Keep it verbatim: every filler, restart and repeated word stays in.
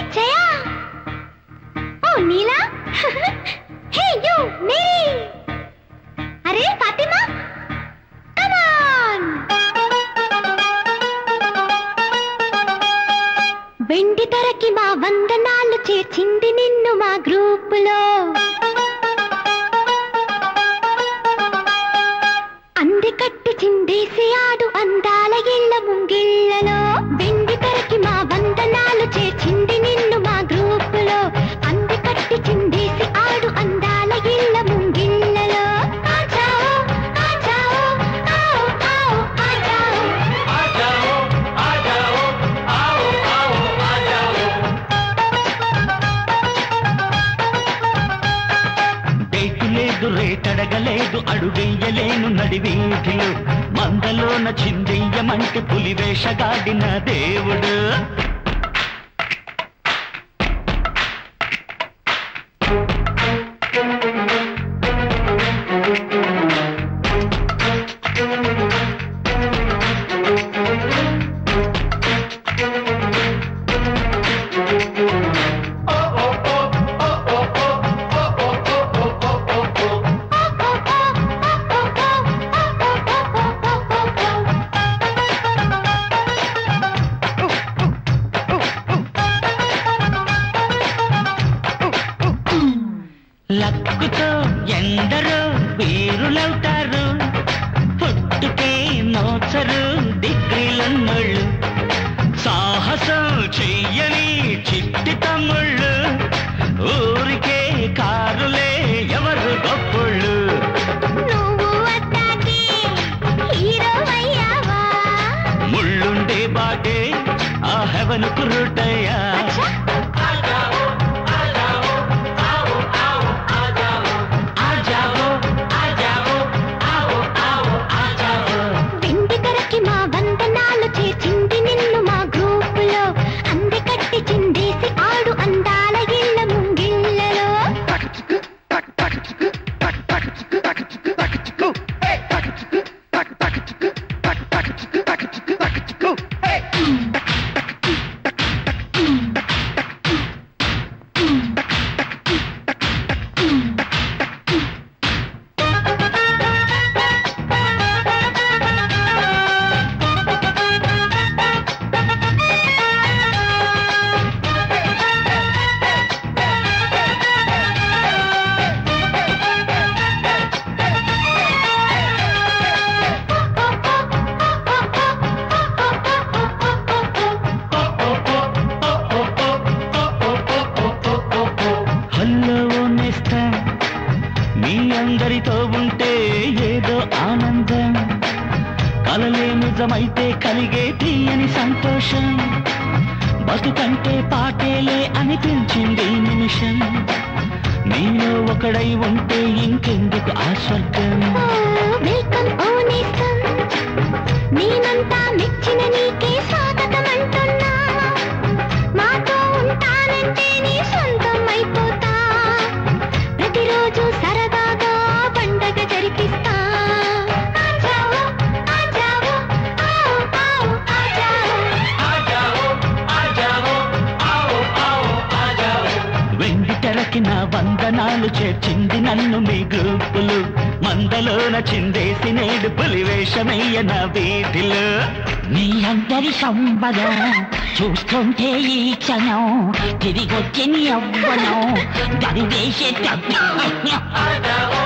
Jaya oh Neela hey you Mary అరే Fatima come on వెండి తెరకి మా వందనాలు చేర్చింది నిన్ను మా గ్రూపులో అంది కట్టి చిందేసి ఆడు అందాల ఇళ్ళ ముంగిళ్ళలో వెండి తెరకి మా వందనాలు చేర్చింది నిన్ను మా గ్రూపులో అంది కట్టి చిందేసి ఆడు అందాల ఇళ్ళ ముంగిళ్ళలో ఆజాओ ఆజాओ आओ आओ ఆజాओ ఆజాओ ఆజాओ आओ आओ ఆజాओ డేటు లేదు రేటడగలేదు అడుగెయ్యలేను నడివీధిలో మందలోన చిందెయ్యమంటే పులివేషగాడిన దేవుడు లక్కుతో ఎందరో వీరులవుతారు పుట్టుకే నోచరు డిగ్రీలున్నోళ్ళు సాహసం చెయ్యని చిట్టి తమ్ముళ్ళు ఊరికే కారులే ఎవరు గొప్పోళ్ళు నువ్వు అట్టాకి హీరో అయ్యావా ముళ్ళుండే బాటే ఆ హెవెన్ కురుటయ్యా మీ అందరితో ఉంటే ఏదో ఆనందం కలలే నిజమైతే కలిగే తీయని సంతోషం బతుకంటే పాటేలే అనిపించింది నిమిషం నీలో ఒకడై ఉంటే ఇంకెందుకు ఆ స్వర్గం నేనంతా మెచ్చిన నీకే స్వాగతం అంటున్నా మాతో ఉంటానంటే నీ సొంతం అయిపోతా ప్రతిరోజు సరదాగా పండగ జరిపిస్తా ఆజాओ ఆజాओ आओ आओ ఆజాओ ఆజాओ ఆజాओ आओ आओ ఆజాओ వెండి తెరకి నా వందనాలు చేర్చింది నన్ను మీ గ్రూపులు మందలోన చిందేసి నేడు పులివేషమయ్య నా వీధిలో మీ అందరి సంబరం చూస్తుంటే ఈ క్షణం తిరిగొచ్చి నీ అవ్వనం గడివేసే